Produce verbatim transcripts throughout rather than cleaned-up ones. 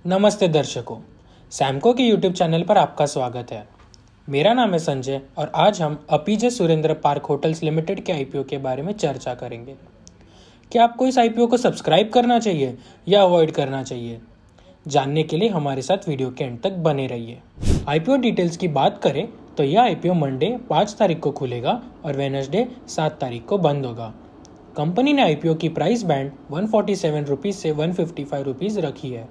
नमस्ते दर्शकों, सैमको के यूट्यूब चैनल पर आपका स्वागत है। मेरा नाम है संजय और आज हम Apeejay Surendra park hotels limited के आईपीओ के बारे में चर्चा करेंगे। क्या आपको इस आईपीओ को सब्सक्राइब करना चाहिए या अवॉइड करना चाहिए? जानने के लिए हमारे साथ वीडियो के एंड तक बने रहिए। आईपीओ डिटेल्स की बात करें तो यह आईपीओ मंडे पाँच तारीख को खुलेगा और वेडनेसडे सात तारीख को बंद होगा। कंपनी ने आईपीओ की प्राइस बैंड एक सौ सैंतालीस रुपीज़ से एक सौ पचपन रुपीज़ रखी है।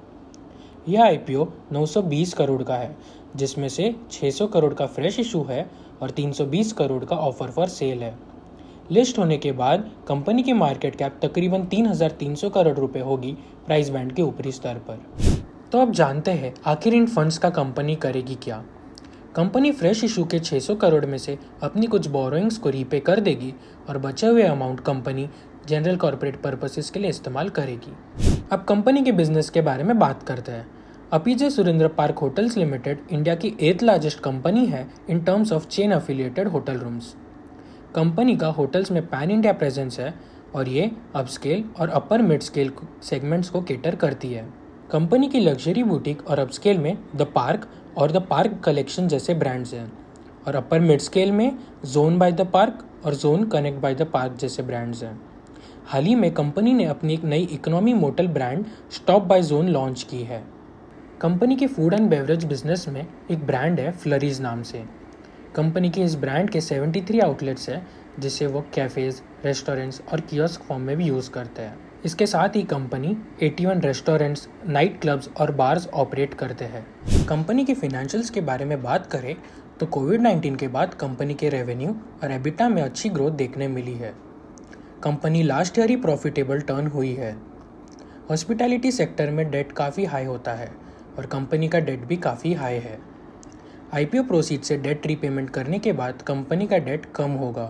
यह आईपीओ नौ सौ बीस करोड़ का है, जिसमें से छह सौ करोड़ का फ्रेश इशू है और तीन सौ बीस करोड़ का ऑफर फॉर सेल है। लिस्ट होने के बाद कंपनी की मार्केट कैप तकरीबन तीन हज़ार तीन सौ करोड़ रुपए होगी प्राइस बैंड के ऊपरी स्तर पर। तो अब जानते हैं आखिर इन फंड्स का कंपनी करेगी क्या। कंपनी फ्रेश इशू के छह सौ करोड़ में से अपनी कुछ बोरोइंग्स को रीपे कर देगी और बचे हुए amount company general corporate purposes के लिए इस्तेमाल करेगी। अब कंपनी के बिजनेस के बारे में बात करते हैं। Apeejay Surendra park hotels limited India की एथ लार्जेस्ट कंपनी है in terms of chain affiliated hotel rooms. Company का होटल्स में पैन इंडिया प्रेजेंस है और ये अपस्केल और अपर मिड स्केल सेगमेंट्स को केटर करती है। कंपनी की लग्जरी बुटीक और अपस्केल में द पार्क और द पार्क कलेक्शन जैसे ब्रांड्स हैं और अपर मिड स्केल में जोन बाय द पार्क और zone connect bye the park जैसे ब्रांड्स हैं। हाल ही में कंपनी ने अपनी एक नई economy motel brand stop by zone launch की है। कंपनी के फूड एंड बेवरेज बिजनेस में एक ब्रांड है फ्लरीज नाम से। कंपनी के इस ब्रांड के तिहत्तर आउटलेट्स हैं, जिसे वो कैफ़ेज़, रेस्टोरेंट्स और कियोस्क फॉर्म में भी यूज़ करते हैं। इसके साथ ही कंपनी इक्यासी रेस्टोरेंट्स, नाइट क्लब्स और बार्स ऑपरेट करते हैं। कंपनी के फिनेंशियल्स के बारे में बात करें तो कोविड नाइन्टीन के बाद कंपनी के रेवेन्यू और एबिटा में अच्छी ग्रोथ देखने मिली है। कंपनी लास्ट ईयर ही प्रॉफिटेबल टर्न हुई है। हॉस्पिटैलिटी सेक्टर में डेट काफ़ी हाई होता है और कंपनी का डेट भी काफ़ी हाई है। आईपीओ प्रोसीड से डेट रीपेमेंट करने के बाद कंपनी का डेट कम होगा।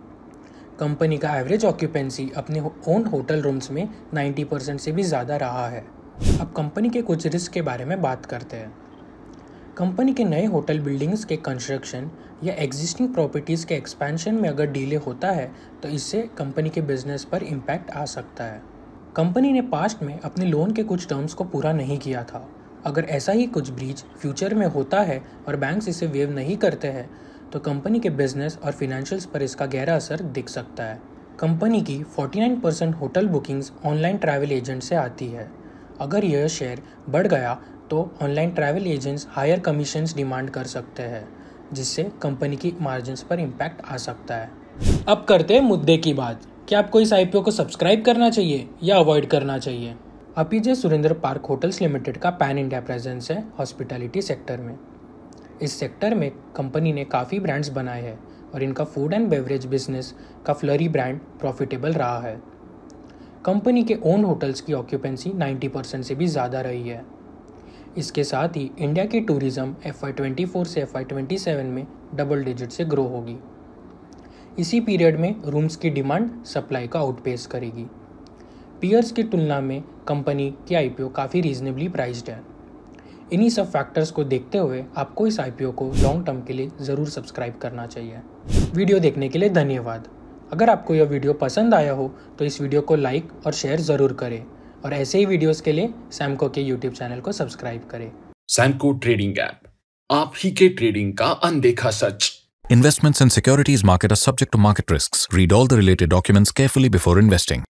कंपनी का एवरेज ऑक्यूपेंसी अपने ओन होटल रूम्स में नब्बे परसेंट से भी ज़्यादा रहा है। अब कंपनी के कुछ रिस्क के बारे में बात करते हैं। कंपनी के नए होटल बिल्डिंग्स के कंस्ट्रक्शन या एग्जिस्टिंग प्रॉपर्टीज़ के एक्सपेंशन में अगर डिले होता है तो इससे कंपनी के बिजनेस पर इम्पैक्ट आ सकता है। कंपनी ने पास्ट में अपने लोन के कुछ टर्म्स को पूरा नहीं किया था। अगर ऐसा ही कुछ ब्रीच फ्यूचर में होता है और बैंक्स इसे वेव नहीं करते हैं तो कंपनी के बिजनेस और फिनेंशियल्स पर इसका गहरा असर दिख सकता है। कंपनी की उनचास percent hotel bookings online travel agent से आती है। अगर यह शेयर बढ़ गया तो online travel agents higher commissions demand कर सकते हैं, जिससे कंपनी की मार्जिन्स पर इम्पैक्ट आ सकता है। अब करते हैं मुद्दे की बात। क्या आपको इस आईपीओ को सब्सक्राइब करना चाहिए या अवॉइड करना चाहिए? Apeejay Surendra park hotels limited का पैन इंडिया प्रेजेंस है हॉस्पिटैलिटी सेक्टर में। इस सेक्टर में कंपनी ने काफ़ी ब्रांड्स बनाए हैं और इनका फूड एंड बेवरेज बिजनेस का फ्लरी ब्रांड प्रॉफिटेबल रहा है। कंपनी के ओन होटल्स की ऑक्यूपेंसी नब्बे परसेंट से भी ज़्यादा रही है। इसके साथ ही इंडिया की tourism F Y twenty four से एफ वाई ट्वेंटी सेवन में डबल डिजिट से ग्रो होगी। इसी पीरियड में रूम्स की डिमांड सप्लाई का आउटपेस करेगी। पीयर्स की तुलना में कंपनी की आईपीओ काफ़ी रीजनेबली प्राइस्ड है। इन्हीं सब फैक्टर्स को देखते हुए आपको इस आईपीओ को लॉन्ग टर्म के लिए ज़रूर सब्सक्राइब करना चाहिए। वीडियो देखने के लिए धन्यवाद। अगर आपको यह वीडियो पसंद आया हो तो इस वीडियो को लाइक और शेयर ज़रूर करें और ऐसे ही वीडियोस के लिए सैमको के यूट्यूब चैनल को सब्सक्राइब करें। सैमको ट्रेडिंग ऐप, आप ही के ट्रेडिंग का अनदेखा सच। Investments and securities market are subject to market risks. Read all the related documents carefully before investing.